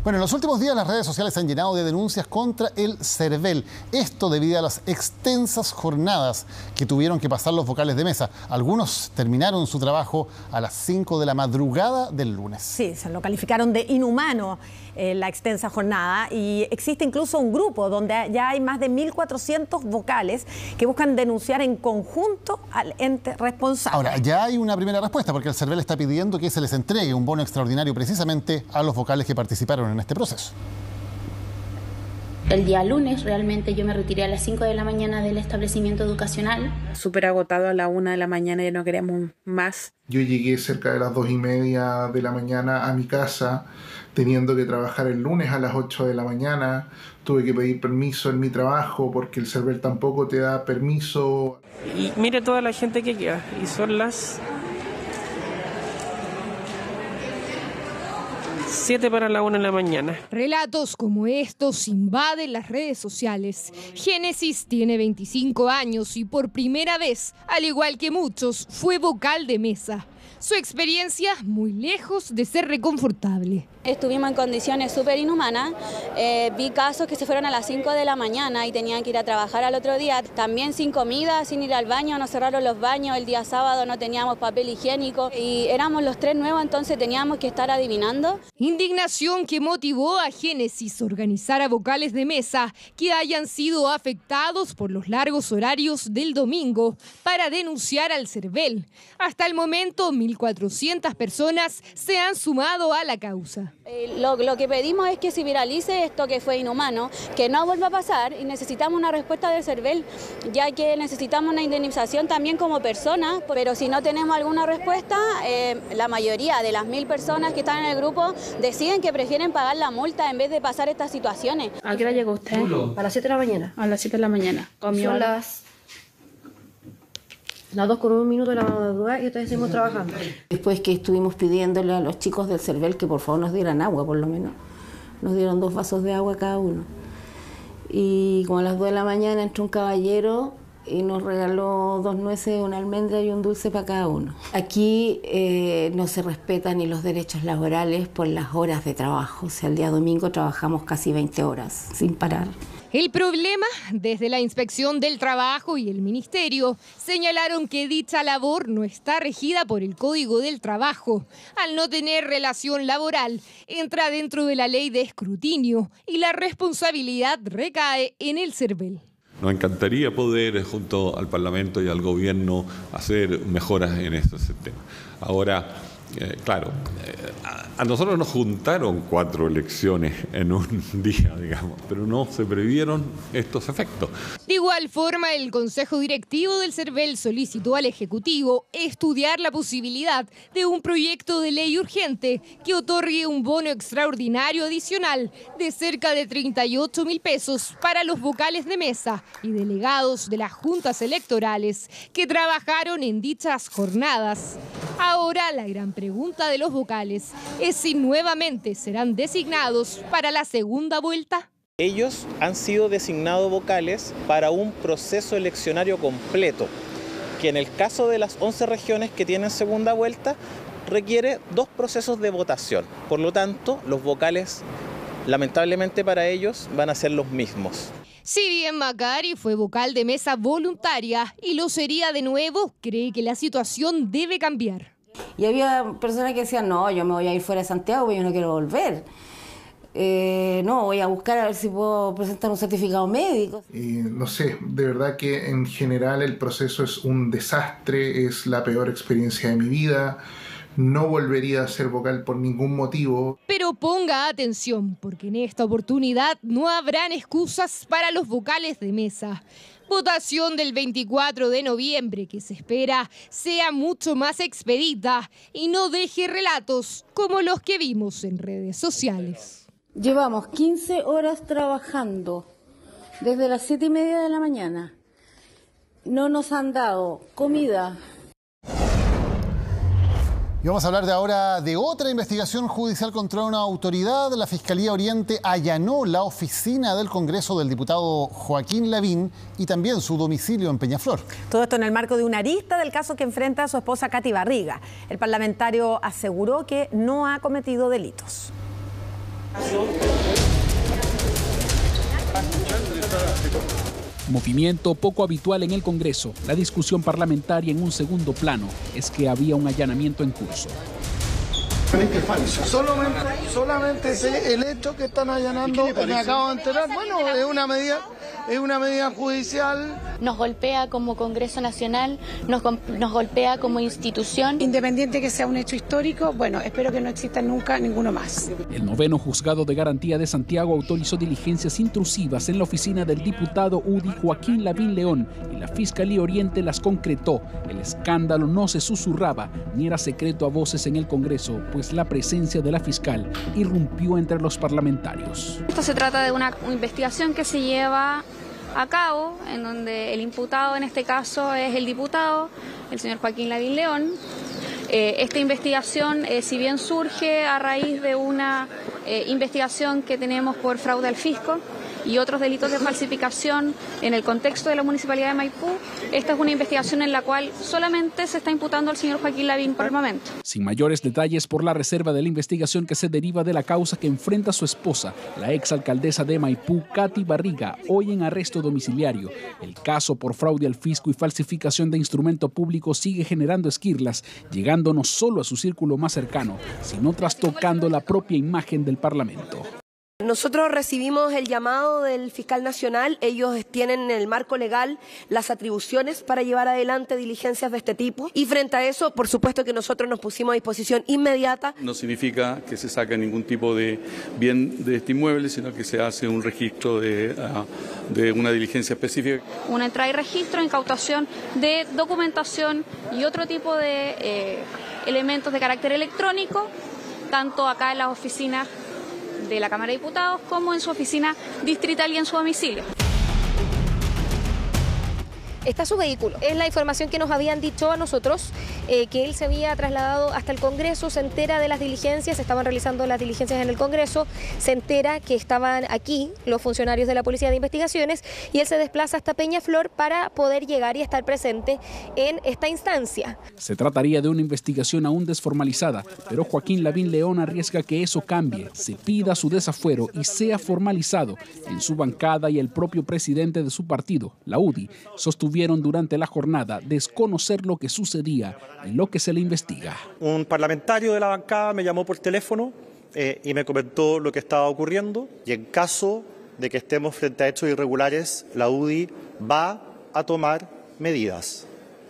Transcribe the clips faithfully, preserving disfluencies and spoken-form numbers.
Bueno, en los últimos días las redes sociales se han llenado de denuncias contra el CERVEL. Esto debido a las extensas jornadas que tuvieron que pasar los vocales de mesa. Algunos terminaron su trabajo a las cinco de la madrugada del lunes. Sí, se lo calificaron de inhumano eh, la extensa jornada, y existe incluso un grupo donde ya hay más de mil cuatrocientos vocales que buscan denunciar en conjunto al ente responsable. Ahora, ya hay una primera respuesta porque el CERVEL está pidiendo que se les entregue un bono extraordinario precisamente a los vocales que participaron en este proceso. El día lunes realmente yo me retiré a las cinco de la mañana del establecimiento educacional. Súper agotado a la una de la mañana y no queríamos más. Yo llegué cerca de las dos y media de la mañana a mi casa, teniendo que trabajar el lunes a las ocho de la mañana. Tuve que pedir permiso en mi trabajo porque el CERVEL tampoco te da permiso. Y mire toda la gente que queda, y son las siete para la una de la mañana. Relatos como estos invaden las redes sociales. Génesis tiene veinticinco años y por primera vez, al igual que muchos, fue vocal de mesa. Su experiencia muy lejos de ser reconfortable. Estuvimos en condiciones súper inhumanas. Eh, vi casos que se fueron a las cinco de la mañana y tenían que ir a trabajar al otro día. También sin comida, sin ir al baño, nos cerraron los baños. El día sábado no teníamos papel higiénico y éramos los tres nuevos, entonces teníamos que estar adivinando. Indignación que motivó a Génesis a organizar a vocales de mesa que hayan sido afectados por los largos horarios del domingo para denunciar al CERVEL. Hasta el momento, mil cuatrocientas personas se han sumado a la causa. Eh, lo, lo que pedimos es que se viralice esto que fue inhumano, que no vuelva a pasar, y necesitamos una respuesta del CERVEL, ya que necesitamos una indemnización también como personas, pero si no tenemos alguna respuesta, eh, la mayoría de las mil personas que están en el grupo deciden que prefieren pagar la multa en vez de pasar estas situaciones. ¿A qué hora llegó usted? A las siete de la mañana. A las siete de la mañana. Son las... las dos con un minuto de la madrugada y ustedes seguimos trabajando. Después que estuvimos pidiéndole a los chicos del CERVEL que por favor nos dieran agua, por lo menos. Nos dieron dos vasos de agua cada uno. Y como a las dos de la mañana entró un caballero y nos regaló dos nueces, una almendra y un dulce para cada uno. Aquí eh, no se respetan ni los derechos laborales por las horas de trabajo. O sea, el día domingo trabajamos casi veinte horas sin parar. El problema, desde la Inspección del Trabajo y el Ministerio, señalaron que dicha labor no está regida por el Código del Trabajo. Al no tener relación laboral, entra dentro de la ley de escrutinio y la responsabilidad recae en el CERVEL. Nos encantaría poder, junto al Parlamento y al Gobierno, hacer mejoras en este sistema. Ahora, eh, claro, eh, a, a nosotros nos juntaron cuatro elecciones en un día, digamos, pero no se previeron estos efectos. De igual forma, el Consejo Directivo del CERVEL solicitó al Ejecutivo estudiar la posibilidad de un proyecto de ley urgente que otorgue un bono extraordinario adicional de cerca de treinta y ocho mil pesos para los vocales de mesa y delegados de las juntas electorales que trabajaron en dichas jornadas. Ahora, la gran pregunta de los vocales es si nuevamente serán designados para la segunda vuelta. Ellos han sido designados vocales para un proceso eleccionario completo, que en el caso de las once regiones que tienen segunda vuelta, requiere dos procesos de votación. Por lo tanto, los vocales, lamentablemente para ellos, van a ser los mismos. Si bien Macari fue vocal de mesa voluntaria y lo sería de nuevo, cree que la situación debe cambiar. Y había personas que decían, no, yo me voy a ir fuera de Santiago porque yo no quiero volver. Eh, no, voy a buscar a ver si puedo presentar un certificado médico. Y no sé, de verdad que en general el proceso es un desastre, es la peor experiencia de mi vida. No volvería a ser vocal por ningún motivo. Pero ponga atención, porque en esta oportunidad no habrán excusas para los vocales de mesa. Votación del veinticuatro de noviembre que se espera sea mucho más expedita y no deje relatos como los que vimos en redes sociales. Llevamos quince horas trabajando desde las siete y media de la mañana. No nos han dado comida. Y vamos a hablar de ahora de otra investigación judicial contra una autoridad. La Fiscalía Oriente allanó la oficina del Congreso del diputado Joaquín Lavín y también su domicilio en Peñaflor. Todo esto en el marco de una arista del caso que enfrenta a su esposa Katy Barriga. El parlamentario aseguró que no ha cometido delitos. Movimiento poco habitual en el Congreso. La discusión parlamentaria en un segundo plano es que había un allanamiento en curso. Solamente, solamente sé el hecho que están allanando, que me acabo de enterar. Bueno, es una medida, es una medida judicial. Nos golpea como Congreso Nacional, nos, nos golpea como institución. Independiente que sea un hecho histórico, bueno, espero que no exista nunca ninguno más. El noveno juzgado de garantía de Santiago autorizó diligencias intrusivas en la oficina del diputado U D I Joaquín Lavín León y la Fiscalía Oriente las concretó. El escándalo no se susurraba ni era secreto a voces en el Congreso, pues la presencia de la fiscal irrumpió entre los parlamentarios. Esto se trata de una investigación que se lleva a cabo, en donde el imputado en este caso es el diputado, el señor Joaquín Lavín León. Eh, esta investigación, eh, si bien surge a raíz de una eh, investigación que tenemos por fraude al fisco y otros delitos de falsificación en el contexto de la Municipalidad de Maipú, esta es una investigación en la cual solamente se está imputando al señor Joaquín Lavín por el momento. Sin mayores detalles por la reserva de la investigación que se deriva de la causa que enfrenta a su esposa, la exalcaldesa de Maipú, Katy Barriga, hoy en arresto domiciliario. El caso por fraude al fisco y falsificación de instrumento público sigue generando esquirlas, llegando no solo a su círculo más cercano, sino trastocando la propia imagen del Parlamento. Nosotros recibimos el llamado del fiscal nacional, ellos tienen en el marco legal las atribuciones para llevar adelante diligencias de este tipo y frente a eso, por supuesto que nosotros nos pusimos a disposición inmediata. No significa que se saque ningún tipo de bien de este inmueble, sino que se hace un registro de, uh, de una diligencia específica. Una entrada y registro, incautación de documentación y otro tipo de eh, elementos de carácter electrónico, tanto acá en las oficinas de la Cámara de Diputados como en su oficina distrital y en su domicilio. Está su vehículo. Es la información que nos habían dicho a nosotros, eh, que él se había trasladado hasta el Congreso, se entera de las diligencias, estaban realizando las diligencias en el Congreso, se entera que estaban aquí los funcionarios de la Policía de Investigaciones y él se desplaza hasta Peñaflor para poder llegar y estar presente en esta instancia. Se trataría de una investigación aún desformalizada, pero Joaquín Lavín León arriesga que eso cambie, se pida su desafuero y sea formalizado. En su bancada y el propio presidente de su partido, la U D I, sostuvieron durante la jornada desconocer lo que sucedía y lo que se le investiga. Un parlamentario de la bancada me llamó por teléfono eh, y me comentó lo que estaba ocurriendo y en caso de que estemos frente a hechos irregulares, la U D I va a tomar medidas.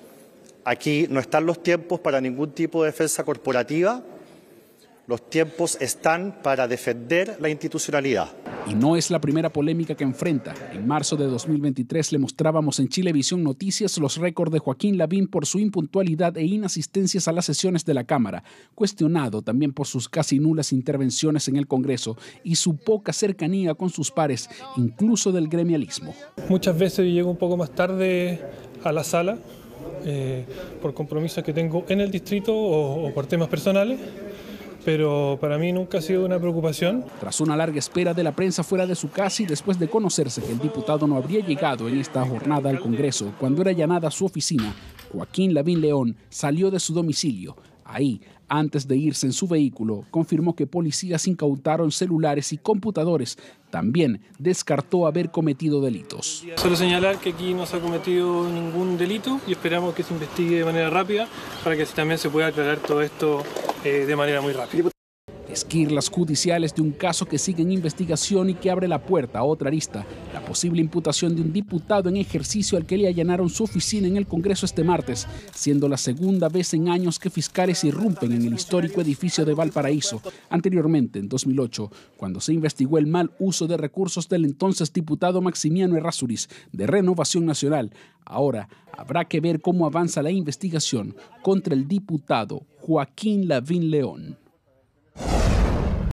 Aquí no están los tiempos para ningún tipo de defensa corporativa, los tiempos están para defender la institucionalidad. Y no es la primera polémica que enfrenta. En marzo de dos mil veintitrés le mostrábamos en Chilevisión Noticias los récords de Joaquín Lavín por su impuntualidad e inasistencias a las sesiones de la Cámara, cuestionado también por sus casi nulas intervenciones en el Congreso y su poca cercanía con sus pares, incluso del gremialismo. Muchas veces llego un poco más tarde a la sala eh, por compromisos que tengo en el distrito o, o por temas personales. Pero para mí nunca ha sido una preocupación. Tras una larga espera de la prensa fuera de su casa y después de conocerse que el diputado no habría llegado en esta jornada al Congreso cuando era allanada su oficina, Joaquín Lavín León salió de su domicilio. Ahí, antes de irse en su vehículo, confirmó que policías incautaron celulares y computadores. También descartó haber cometido delitos. Solo señalar que aquí no se ha cometido ningún delito y esperamos que se investigue de manera rápida para que también se pueda aclarar todo esto eh, de manera muy rápida. Esquirlas judiciales de un caso que sigue en investigación y que abre la puerta a otra arista, la posible imputación de un diputado en ejercicio al que le allanaron su oficina en el Congreso este martes, siendo la segunda vez en años que fiscales irrumpen en el histórico edificio de Valparaíso. Anteriormente, en dos mil ocho, cuando se investigó el mal uso de recursos del entonces diputado Maximiano Errázuriz de Renovación Nacional. Ahora habrá que ver cómo avanza la investigación contra el diputado Joaquín Lavín León.